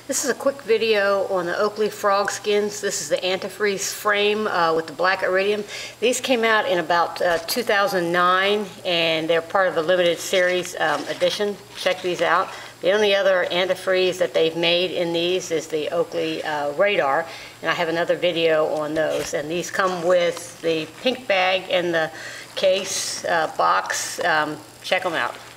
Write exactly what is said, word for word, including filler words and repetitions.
This is a quick video on the Oakley Frogskins. This is the antifreeze frame uh, with the black iridium. These came out in about uh, two thousand nine, and they're part of a limited series um, edition. Check these out. The only other antifreeze that they've made in these is the Oakley uh, radar, and I have another video on those. And these come with the pink bag and the case uh, box. Um, check them out.